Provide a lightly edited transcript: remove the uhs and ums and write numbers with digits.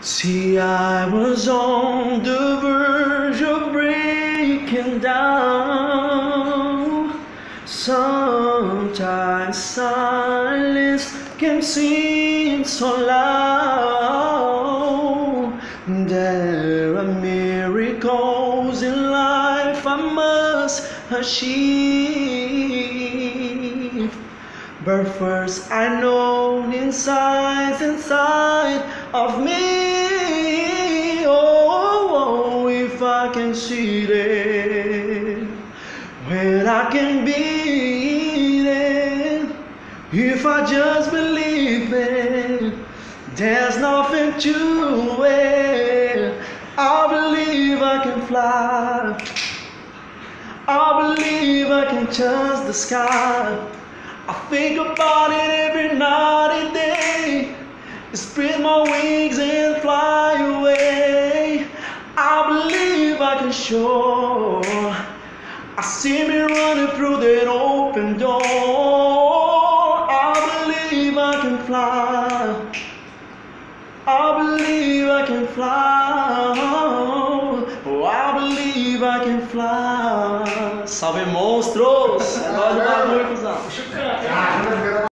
See, I was on the verge of breaking down. Sometimes silence can seem so loud. There are miracles in life I must achieve. But first I know inside of me, oh, if I can see it, when I can be it, if I just believe it, there's nothing to it. I believe I can fly, I believe I can touch the sky. I think about it every night and day. Spread my wings and fly away. I believe I can soar. I see me running through that open door. I believe I can fly, I believe I can fly. Oh, I believe I can fly. Salve monstros! É nóis do bagulho, cuzão.